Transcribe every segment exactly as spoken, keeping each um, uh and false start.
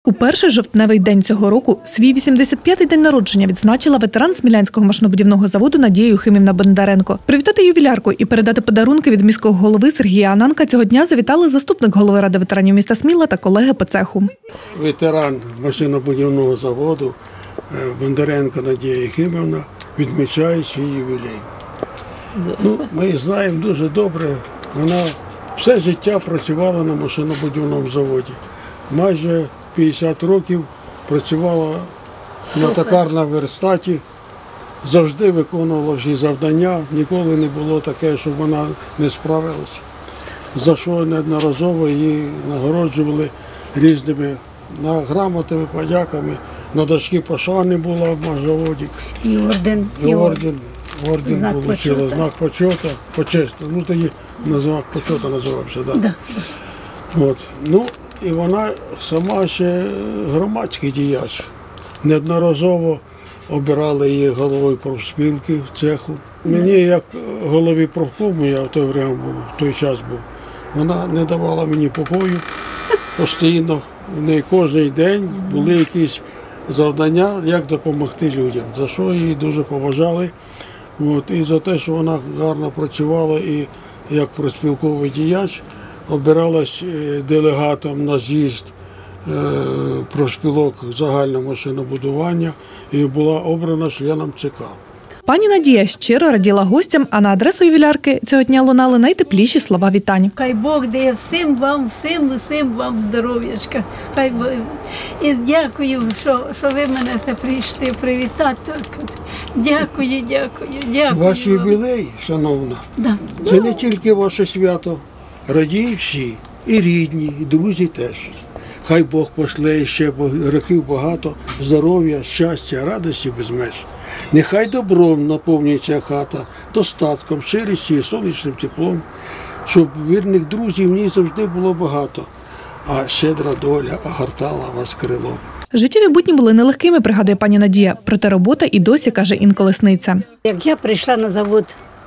У перший жовтневий день цього року свій вісімдесят п'ятий день народження відзначила ветеран Смілянського машинобудівного заводу Надія Юхимівна Бондаренко. Привітати ювілярку і передати подарунки від міського голови Сергія Ананка цього дня завітали заступник голови ради ветеранів міста Сміла та колеги по цеху. Ветеран машинобудівного заводу Бондаренко Надія Юхимівна відмічає свій ювілей. Ну, ми знаємо дуже добре, вона все життя працювала на машинобудівному заводі. Майже п'ятдесят років працювала на токарному верстаті, завжди виконувала всі завдання, ніколи не було таке, щоб вона не справилася. За що неодноразово її нагороджували різними грамотами, подяками. На дошці пошани була в заводі. І орден. І орден, орден знак отримала, почету. знак почету, почести. Ну тоді на знак почету називався. Да. Да. От. Ну, і вона сама ще громадський діяч. Неодноразово обирали її головою профспілки в цеху. Мені, як голові профкому, я в той время був, в той час був, вона не давала мені покою постійно. В неї кожен день були якісь завдання, як допомогти людям, за що її дуже поважали. От. І за те, що вона гарно працювала і як профспілковий діяч, обиралась делегатом на з'їзд профспілок загального машинобудування і була обрана членом ЦК. Пані Надія щиро раділа гостям, а на адресу ювілярки цього дня лунали найтепліші слова вітань. Хай Бог дає всім вам, всім, всім вам здоров'ячка. Хай Бог. І дякую, що, що ви мене це прийшли привітати. Дякую, дякую, дякую. Ваш ювілей, шановна, Да. це не тільки ваше свято. Радіють всі, і рідні, і друзі теж. Хай Бог пошле ще років багато, здоров'я, щастя, радості без меж. Нехай добром наповнюється хата, достатком, щирістю і сонячним теплом, щоб вірних друзів в ній завжди було багато, а щедра доля огортала вас крилом. Життєві будні були нелегкими, пригадує пані Надія, проте робота і досі, каже, інколи сниться. Як я прийшла на завод,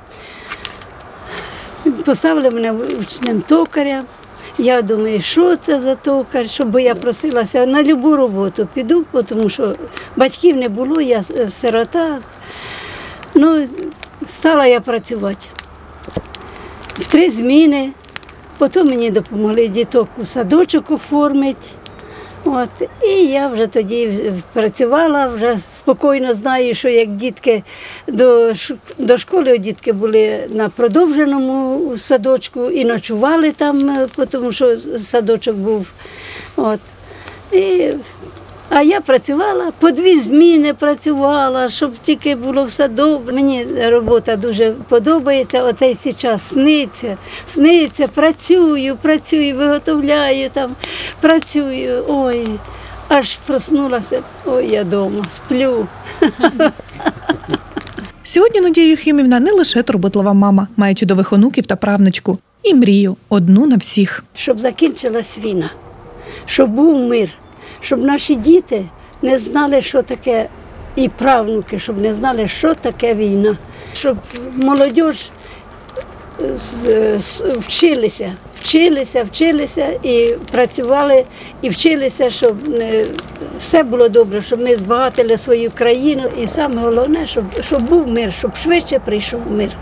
поставили мене учнем токаря. Я думаю, що це за токар, щоб я просилася на будь-яку роботу піду, тому що батьків не було, я сирота. Ну, стала я працювати. В три зміни, потім мені допомогли діток у садочок оформити. От. І я вже тоді працювала, вже спокійно знаю, що як дітки до, до школи, дітки були на продовженому садочку і ночували там, тому що садочок був. От. І, а я працювала, по дві зміни працювала, щоб тільки було все добре. Мені робота дуже подобається, оцей час сниться, сниться, працюю, працюю, виготовляю там, працюю, ой, аж проснулася, ой, я вдома, сплю. Сьогодні Надія Юхимівна не лише турботлива мама, має чудових онуків та правнучку. І мрію одну на всіх. Щоб закінчилась війна, щоб був мир. Щоб наші діти не знали, що таке, і правнуки, щоб не знали, що таке війна. Щоб молодь вчилися, вчилися, вчилися і працювали, і вчилися, щоб все було добре, щоб ми збагатили свою країну. І саме головне, щоб, щоб був мир, щоб швидше прийшов мир.